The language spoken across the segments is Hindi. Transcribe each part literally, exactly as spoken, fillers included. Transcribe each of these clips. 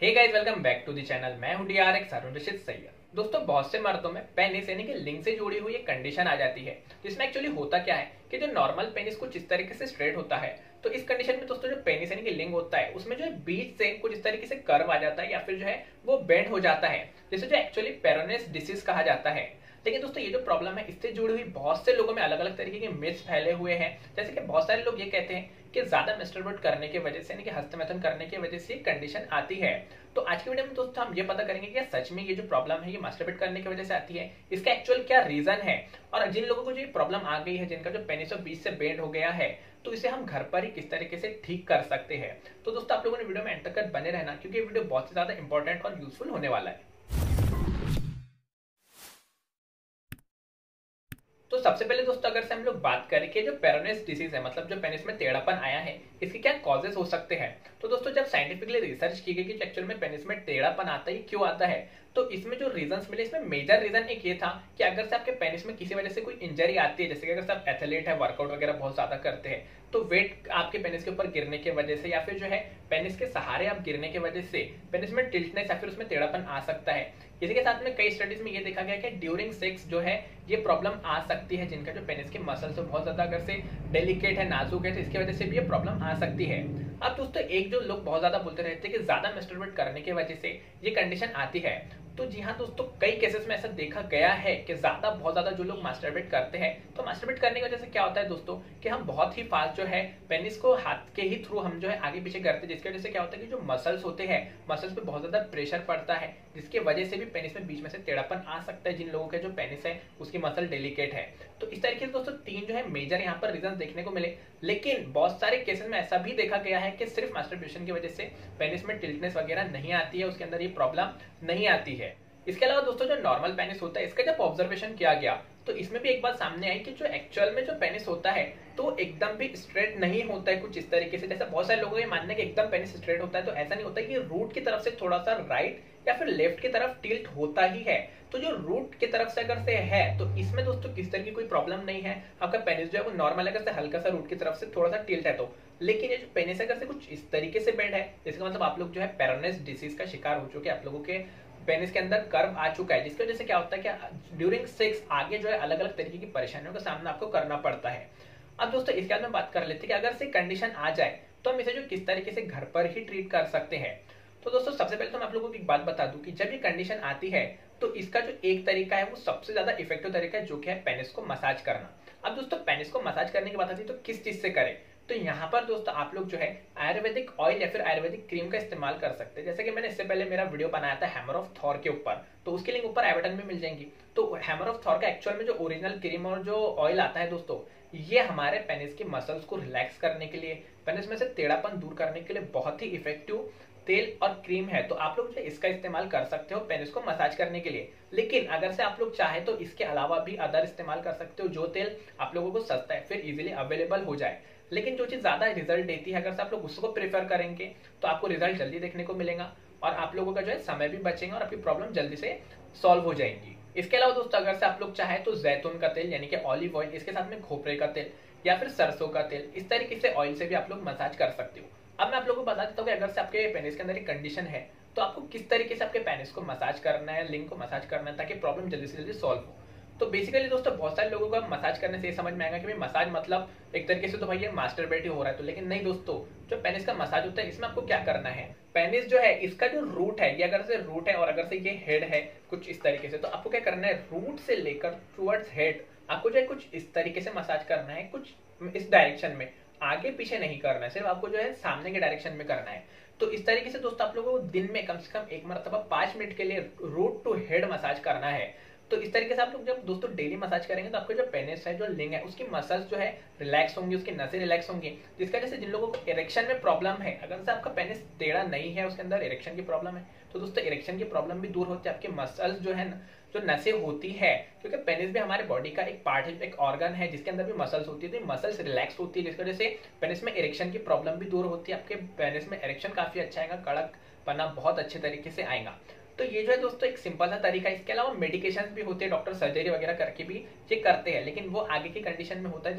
Hey guys, welcome back to the channel. मैं हूं डीआरएक्स अरुण रशीद सैयद। दोस्तों, बहुत से मर्दों में पेनिस यानी कि लिंग से जुड़ी हुई एक कंडीशन आ जाती है, जिसमें एक्चुअली होता क्या है कि जो नॉर्मल पेनिस कुछ इस तरीके से स्ट्रेट होता है, तो इस कंडीशन में दोस्तों जो पेनिस यानी कि लिंग होता है उसमें जो है बीच से कुछ इस तरीके से कर्व आ जाता है या फिर जो है वो बेंड हो जाता है, जिसे जो एक्चुअली पेरोनेस डिसीज कहा जाता है। लेकिन दोस्तों, ये जो प्रॉब्लम है इससे जुड़ी हुई बहुत से लोगों में अलग अलग तरीके के मिथ्स फैले हुए हैं। जैसे कि बहुत सारे लोग ये कहते हैं कि ज्यादा मैस्टरबेट करने की वजह से यानी कि हस्तमैथुन करने की वजह से कंडीशन आती है। तो आज की वीडियो में दोस्तों हम ये पता करेंगे कि सच में ये जो प्रॉब्लम है ये मास्टरबेट करने की वजह से आती है, इसका एक्चुअल क्या रीजन है, और जिन लोगों को जो ये प्रॉब्लम आ गई है, जिनका जो पेनिस और बीच से बेंड हो गया है, तो इसे हम घर पर ही किस तरीके से ठीक कर सकते हैं। तो दोस्तों, आप लोगों ने वीडियो में एंड तक बने रहना, क्योंकि ये वीडियो बहुत ही ज्यादा इंपॉर्टेंट और यूजफुल होने वाला है। तो सबसे पहले दोस्तों, अगर से हम लोग बात करें कि जो पेरोनेस डिसीज है, मतलब जो पेनिस में टेढ़ापन आया है, इसके क्या कॉजेस हो सकते हैं। तो दोस्तों, जब साइंटिफिकली रिसर्च की गई कि एक्चुअल में पेनिस में टेढ़ापन आता है, क्यों आता है, तो इसमें जो रीजंस मिले, इसमें मेजर रीजन एक ये था कि अगर से आपके पेनिस में किसी वजह से कोई इंजरी आती है, जैसे कि अगर से आप एथलीट है, वर्कआउट वगैरह बहुत ज्यादा करते हैं, तो वेट आपके पेनिस के ऊपर गिरने की वजह से या फिर जो है पेनिस के सहारे आप गिरने की वजह से पेनिस में टिल्टनेस या फिर उसमें टेढ़ापन आ सकता है। इसी के साथ में कई स्टडीज में ये देखा गया कि ड्यूरिंग सेक्स जो है ये प्रॉब्लम आ सकती है, जिनका जो पेनिस के मसल्स बहुत ज्यादा अगर से डेलिकेट है, नाजुक है, तो इसकी वजह से भी ये प्रॉब्लम आ सकती है। अब दोस्तों, एक जो लोग बहुत ज्यादा बोलते रहते हैं कि ज्यादा मैस्टरबेट करने की वजह से ये कंडीशन आती है, तो जी हाँ दोस्तों, कई केसेस में ऐसा देखा गया है कि ज्यादा बहुत ज्यादा जो लोग मास्टरबेट करते हैं, तो मास्टरबेट करने की वजह से क्या होता है दोस्तों कि हम बहुत ही फास्ट जो है पेनिस को हाथ के ही थ्रू हम जो है आगे पीछे करते हैं, जिसकी वजह से क्या होता है कि जो मसल्स होते हैं, मसल्स पे बहुत ज्यादा प्रेशर पड़ता है, जिसकी वजह से भी पेनिस में बीच में से टेढ़ापन आ सकता है। जिन लोगों के जो पेनिस है उसकी मसल डेलिकेट है, तो इस तरीके से दोस्तों तीन जो है मेजर यहाँ पर रीजन देखने को मिले। लेकिन बहुत सारे केसेस में ऐसा भी देखा गया है कि सिर्फ मास्टरबेशन की वजह से पेनिस में टिल्टनेस वगैरह नहीं आती है, उसके अंदर ये प्रॉब्लम नहीं आती है। इसके अलावा दोस्तों, जो नॉर्मल पेनिस होता है, इसका जब ऑब्जर्वेशन किया गया तो इसमें भी एक बात सामने आई कि जो एक्चुअल में जो पेनिस होता है तो एकदम भी स्ट्रेट नहीं होता है कुछ इस तरीके से। जैसा बहुत सारे लोगों का मानना है कि एकदम पेनिस स्ट्रेट होता है, तो ऐसा नहीं होता है कि रूट की तरफ से थोड़ा सा राइट या फिर लेफ्ट की तरफ टिल्ट होता ही है। तो जो रूट की तरफ से अगर से है तो इसमें दोस्तों किस तरह की कोई प्रॉब्लम नहीं है। आपका पेनिस जो है वो नॉर्मल अगर से हल्का सा रूट की तरफ से थोड़ा सा टिल्ट है तो। लेकिन ये जो पेनिस अगर से कुछ इस तरीके से बेंड है, इसका मतलब आप लोग जो है पेरोनेस डिसीज का शिकार हो चुके हैं, आप लोगों के पेनिस के अंदर कर्व आ चुका है, जिसकी वजह से क्या होता है कि ड्यूरिंग सेक्स आगे जो है अलग अलग तरीके की परेशानियों का सामना आपको करना पड़ता है। अब दोस्तों, इसके बाद में बात कर लेते हैं कि अगर से कंडीशन आ जाए तो हम इसे जो किस तरीके से घर पर ही ट्रीट कर सकते हैं। तो दोस्तों, सबसे पहले तो मैं आप लोगों को एक बात बता दूं कि जब ये कंडीशन आती है तो इसका जो एक तरीका है वो सबसे ज्यादा इफेक्टिव तरीका है, जो कि है पेनिस को मसाज करना। अब दोस्तों, पेनिस को मसाज करने की बात आती है तो किस चीज से करें, तो यहाँ पर दोस्तों आप लोग जो है आयुर्वेदिक ऑयल या फिर आयुर्वेदिक क्रीम का इस्तेमाल कर सकते हैं। जैसे कि मैंने इससे पहले मेरा वीडियो बनाया था हैमर ऑफ थॉर के ऊपर, तो उसकी लिंक ऊपर आई बटन में मिल जाएंगी। तो हैमर ऑफ थॉर का एक्चुअल में जो ओरिजिनल क्रीम और जो ऑयल आता है दोस्तों, ये हमारे पेनिस की मसल्स को रिलैक्स करने के लिए, पेनिस में से टेढ़ापन दूर करने के लिए बहुत ही इफेक्टिव तेल और क्रीम है। तो आप लोग जो इसका इस्तेमाल कर सकते हो पेनिस को मसाज करने के लिए। लेकिन अगर से आप लोग चाहे तो इसके अलावा भी अदर इस्तेमाल कर सकते हो, जो तेल आप लोगों को सस्ता है फिर इजीली अवेलेबल हो जाए। लेकिन जो चीज ज्यादा रिजल्ट देती है, अगर से आप लोग उसको प्रेफर करेंगे तो आपको रिजल्ट जल्दी देखने को मिलेगा और आप लोगों का जो है समय भी बचेगा और आपकी प्रॉब्लम जल्दी से सॉल्व हो जाएंगी। इसके अलावा दोस्तों, अगर से आप लोग चाहे तो जैतून का तेल यानी कि ऑलिव ऑयल, इसके साथ में खोपरे का तेल या फिर सरसों का तेल, इस तरीके से ऑयल से भी आप लोग मसाज कर सकते हो। अब मैं आप लोगों को बता देता हूँ कि अगर से आपके पेनिस के अंदर एक कंडीशन है तो आपको किस तरीके से आपके पेनिस को मसाज करना है, लिंग को मसाज करना है, ताकि प्रॉब्लम जल्दी से जल्दी सॉल्व हो। तो बेसिकली दोस्तों, बहुत सारे लोगों को मसाज करने से ये समझ में आएगा कि भाई मसाज मतलब एक तरीके से तो भाई ये मास्टरबेट ही हो रहा है, तो लेकिन नहीं दोस्तों, जो पेनिस का मसाज होता है इसमें आपको क्या करना है, पेनिस जो है इसका जो रूट है, ये अगर से रूट है और अगर से ये हेड है कुछ इस तरीके से, तो आपको क्या करना है, रूट से लेकर टुवर्ड्स हेड आपको जो है कुछ इस तरीके से मसाज करना है, कुछ इस डायरेक्शन में, आगे पीछे नहीं करना है, सिर्फ आपको जो है सामने के डायरेक्शन में करना है। तो इस तरीके से दोस्तों आप लोगों को दिन में कम से कम एक मरतबा पांच मिनट के लिए रूट टू हेड मसाज करना है। तो इस तरीके से आप लोग जब दोस्तों डेली मसाज करेंगे तो आपको जो पेनिस है, जो लिंग है, उसकी मसल्स जो है रिलैक्स होंगी, उसकी नसें रिलैक्स होंगी, जिसका जैसे जिन लोगों को इरेक्शन में प्रॉब्लम है, अगर से आपका पेनिस टेढ़ा नहीं है, उसके अंदर इरेक्शन की प्रॉब्लम है, तो दोस्तों इरेक्शन की प्रॉब्लम भी दूर होती है। आपके मसल्स जो है, जो नसें होती है, क्योंकि पेनिस भी हमारे बॉडी का एक पार्ट है, एक ऑर्गन है जिसके अंदर भी मसल्स होती है, तो मसल्स रिलैक्स होती है, जिसकी वजह से पेनिस में इरेक्शन की प्रॉब्लम भी दूर होती है। आपके पेनिस में इरेक्शन काफी अच्छा आएगा, कड़क पना बहुत अच्छे तरीके से आएगा। तो ये जो है दोस्तों एक सिंपल सा तरीका है। इसके अलावा मेडिकेशन भी होते हैं, डॉक्टर सर्जरी वगैरह करके भी ये करते हैं, लेकिन वो आगे की कंडीशन में होता है जब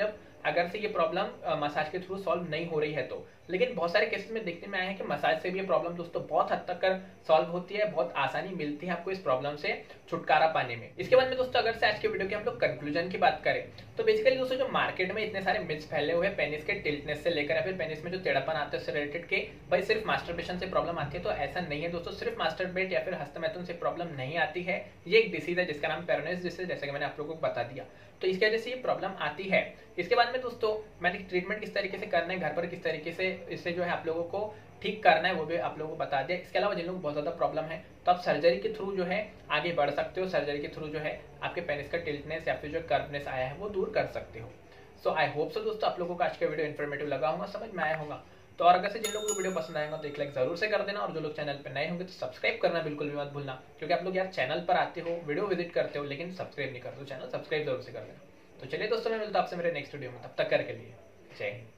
अगर से ये प्रॉब्लम मसाज के थ्रू सॉल्व नहीं हो रही है तो। लेकिन बहुत सारे केसेस में देखने में आया है कि मसाज से भी ये प्रॉब्लम दोस्तों बहुत हद तक कर सॉल्व होती है, बहुत आसानी मिलती है आपको इस प्रॉब्लम से छुटकारा पाने में। इसके बाद में दोस्तों अगर से आज के वीडियो के हम लोग कंक्लूजन की बात करें तो बेसिकली दोस्तों जो मार्केट में इतने सारे मिथ्स फैले हुए हैं पेनिस के टिल्टनेस से लेकर या फिर पेनिस में जो टेढ़ापन आता है उससे रिलेटेड के भाई सिर्फ मास्टरबेशन से प्रॉब्लम आती है, तो ऐसा नहीं है दोस्तों। सिर्फ मास्टरबेट या फिर हस्तमैथुन से प्रॉब्लम नहीं आती है, ये एक डिसीज है जिसका नाम पेरोनिस डिसीज, जैसे कि मैंने आप लोगों को बता दिया। तो इसकी वजह से ये प्रॉब्लम आती है। इसके बाद में दोस्तों मैंने ट्रीटमेंट किस तरीके से करना है, घर पर किस तरीके से इससे जो है आप लोगों को ठीक करना है वो भी आप लोगों को बता दिया। इसके अलावा जिन लोगों को बहुत ज्यादा प्रॉब्लम है तो आप सर्जरी के थ्रू जो है आगे बढ़ सकते हो, सर्जरी के थ्रू जो है आपके पेनिस का टिल्टनेस या फिर जो कर्वनेस आया है वो दूर कर सकते हो। सो आई होप सो दोस्तों आप लोगों को आज का वीडियो इन्फॉर्मेटिव लगा होगा, समझ में आया होगा। तो और अगर से जिन लोगों को वीडियो पसंद आएगा तो एक लाइक जरूर से कर देना, और जो लोग चैनल पर नए होंगे तो सब्सक्राइब करना बिल्कुल भी मत भूलना, क्योंकि आप लोग यार चैनल पर आते हो, वीडियो विजिट करते हो लेकिन सब्सक्राइब नहीं करते हो, चैनल सब्सक्राइब जरूर से कर देना। तो चलिए दोस्तों मैं मिलता हूं आपसे मेरे नेक्स्ट वीडियो में, तब तक करके लिए जय हिंद।